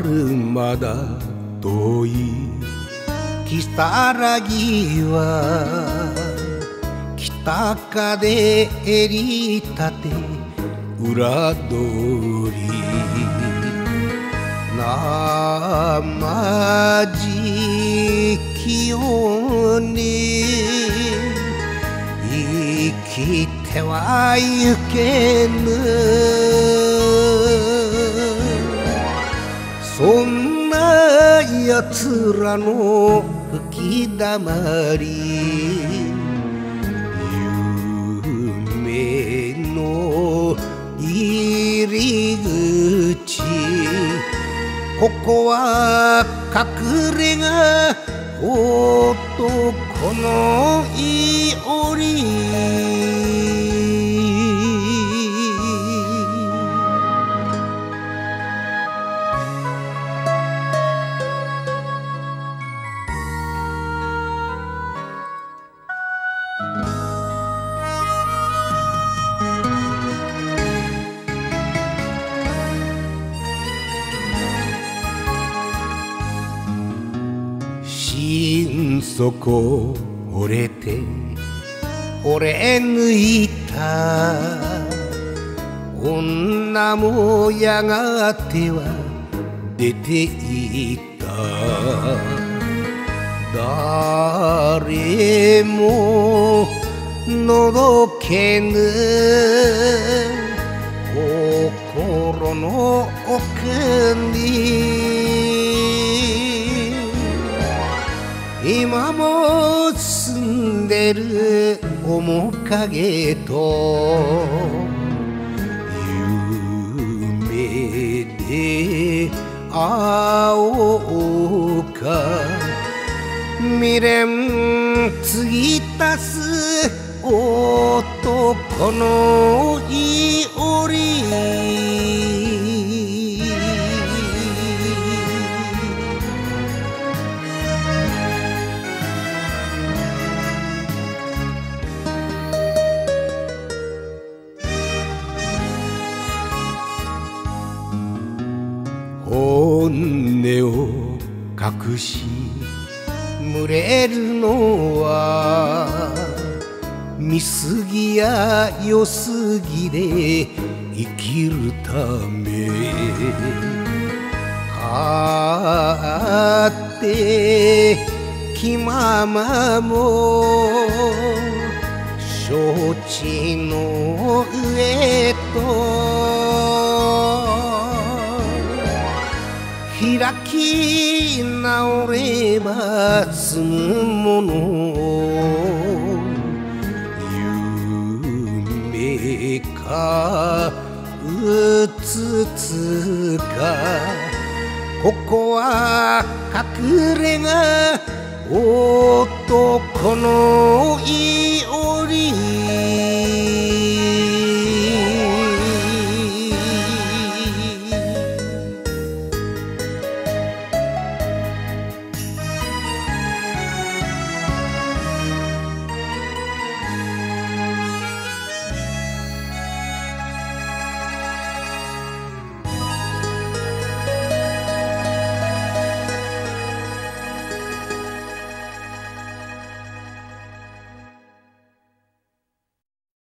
るまだ遠い木更木は北風襟立て裏通りなまじきように生きてはゆけぬそんなやつらの吹きだまり夢の入り口ここは隠れ家男のいおり心底折れて折れ抜いた女もやがては出ていった誰ものぞけぬ心の奥に今も住んでる面影と夢で会おうか未練継ぎ足す男のいおり本音を隠し群れるのは見過ぎや良すぎで生きるため勝手気ままも承知の上と開き直れば済むもの夢かうつつかここは隠れ家男のいおり